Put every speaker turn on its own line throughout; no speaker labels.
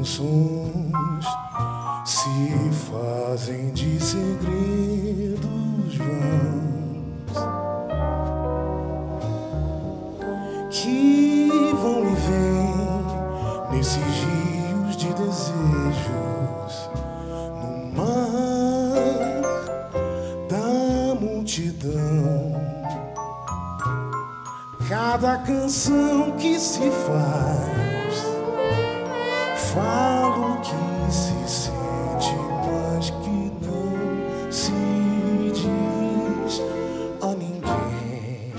canções se fazem de segredos vãos que vão e vêm nesses rios de desejos no mar da multidão. Cada canção que se faz fala o que se sente, mas que não se diz a ninguém.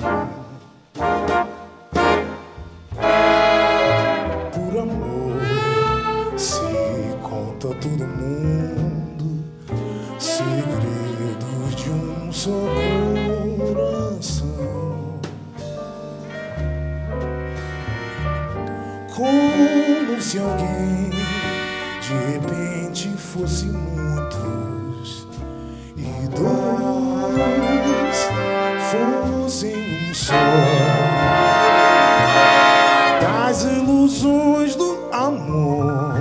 Por amor se conta a todo mundo segredos de um só coração. Como se alguém de repente fosse muitos e dois fossem um só. Das ilusões do amor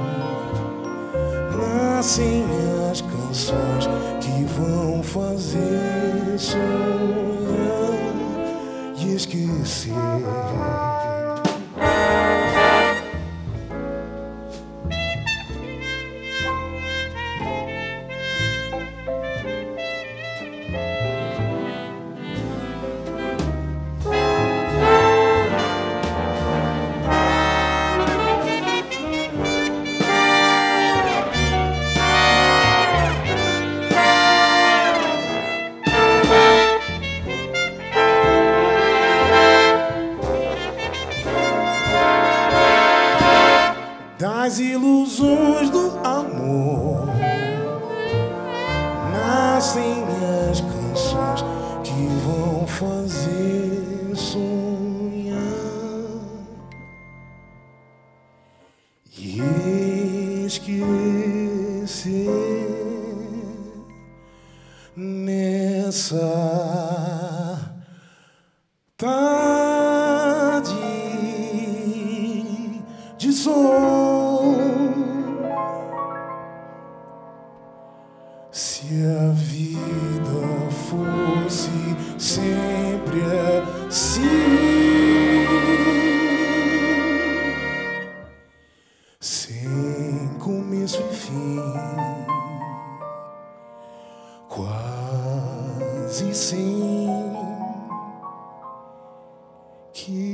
nascem as canções que vão fazer sonhar e esquecer. Das ilusões do amor nascem as canções que vão fazer sonhar e esquecer. Nessa tarde de sol, se a vida fosse sempre assim, sem começo e fim, quase sem que